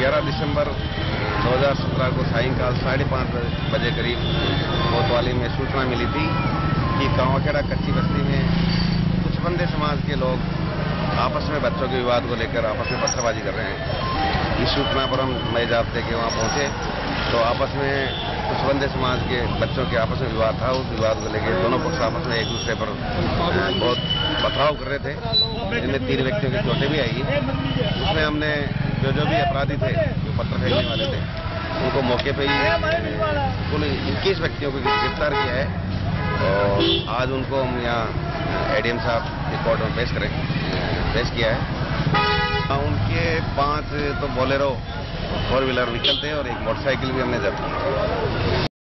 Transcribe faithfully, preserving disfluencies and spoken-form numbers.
ग्यारह दिसंबर दो हज़ार सत्रह को सायंकाल साढ़े पाँच बजे करीब कोतवाली में सूचना मिली थी कि कांवाखेड़ा कच्ची बस्ती में कुछ बंदे समाज के लोग आपस में बच्चों के विवाद को लेकर आपस में पत्थरबाजी कर रहे हैं। इस सूचना पर हम मई जाब्ते के वहाँ पहुँचे तो आपस में कुछ बंदे समाज के बच्चों के आपस में विवाद था। उस विवाद को लेकर दोनों पक्ष आपस में एक दूसरे पर बहुत पथराव कर रहे थे। इनमें तीन व्यक्तियों की चोटें भी आई। उसमें हमने जो जो भी अपराधी थे, जो पत्थर फेंकने वाले थे, उनको मौके पे ही कुल इक्कीस व्यक्तियों को गिरफ्तार किया है और आज उनको हम यहाँ एडीएम साहब के कोर्ट में पेश करें पेश किया है। उनके पांच तो बोलेरो फोर व्हीलर व्हीकल थे और एक मोटरसाइकिल भी हमने जब्त की।